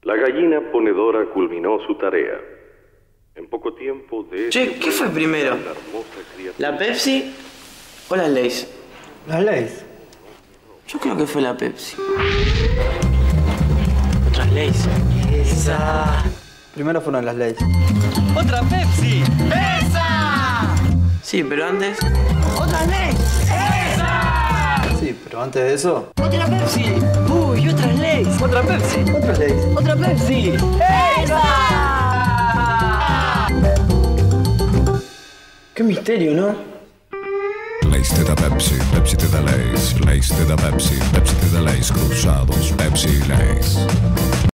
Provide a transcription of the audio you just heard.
La gallina ponedora culminó su tarea. En poco tiempo de... Che, ¿qué fue primero? ¿La Pepsi o las Lay's? Las Lay's. Yo creo que fue la Pepsi. Otras Lay's. Esa. Primero fueron las Lay's. ¡Otra Pepsi! ¡Esa! Sí, pero antes... ¡Otra Lay's! ¡Esa! Sí, pero antes de eso... ¡Otra Pepsi! ¡Uy, otras Lay's! ¡Otra Pepsi! Otras Lay's. ¡Otra Pepsi! ¡Esa! Qué misterio, ¿no? Lay's te da Pepsi, Pepsi te da Lay's, Lay's te da Pepsi, Pepsi te da Lay's, cruzados, Pepsi y Lay's.